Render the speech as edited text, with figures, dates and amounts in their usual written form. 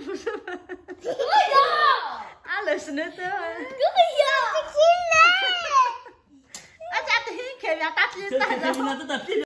Alle snutten. Kom hier! Aja, ik heb je dat